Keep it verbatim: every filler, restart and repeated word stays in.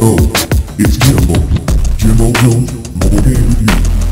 Hello, it's Jimbo, Jimbo Jones Mobile Game Review.